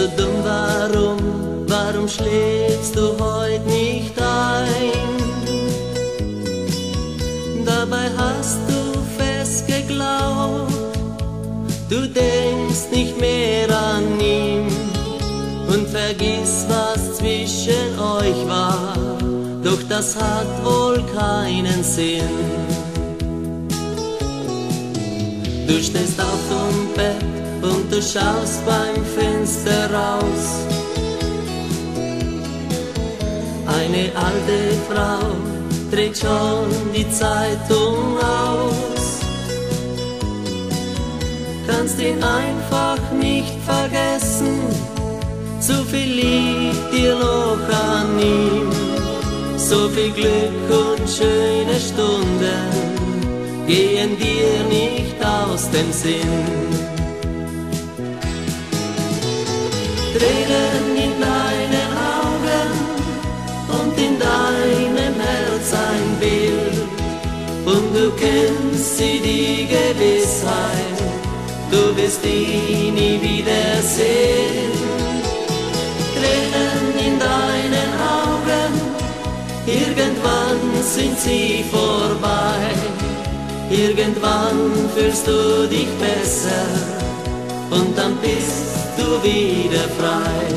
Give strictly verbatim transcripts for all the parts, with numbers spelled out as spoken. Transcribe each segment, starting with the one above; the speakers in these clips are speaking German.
so dumm, warum, warum schläfst du heut nicht ein? Dabei hast du fest geglaubt, du denkst nicht mehr an ihn und vergiss, was zwischen euch war, doch das hat wohl keinen Sinn. Du stehst auf dem Bett und du schaust beim Fenster raus. Eine alte Frau trägt schon die Zeitung aus. Kannst ihn einfach nicht vergessen, so viel liegt dir noch an ihm. So viel Glück und schöne Stunden gehen dir nicht aus dem Sinn. Tränen in deinen Augen und in deinem Herz ein Bild, und du kennst sie die Gewissheit, du wirst ihn nie wiedersehen. Tränen in deinen Augen, irgendwann sind sie vorbei. Irgendwann fühlst du dich besser und dann bist du wieder frei.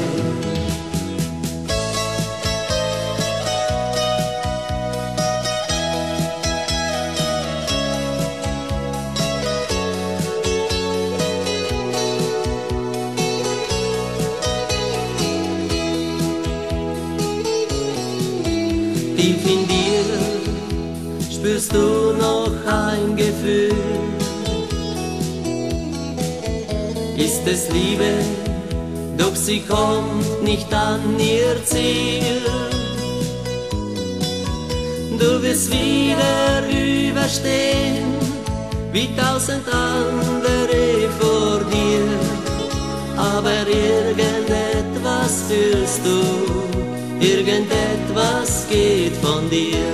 Tief in dir spürst du noch ein Gefühl. Ist es Liebe, doch sie kommt nicht an ihr Ziel. Du wirst wieder überstehen, wie tausend andere vor dir, aber irgendetwas fühlst du, irgendetwas geht von dir.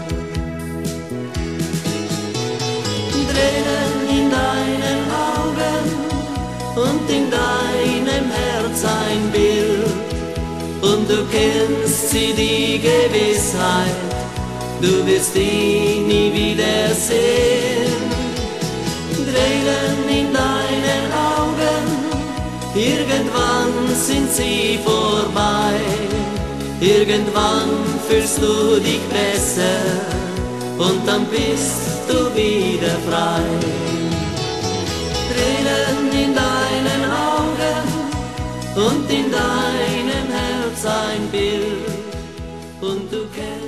Tränen in deinen Augen und in deinem Herz ein Bild, und du kennst sie die Gewissheit, du wirst ihn nie wiedersehen. Tränen in deinen Augen, irgendwann sind sie vorbei. Irgendwann fühlst du dich besser und dann bist du wieder frei. Tränen in deinen Augen und in deinem Herz ein Bild, und du kennst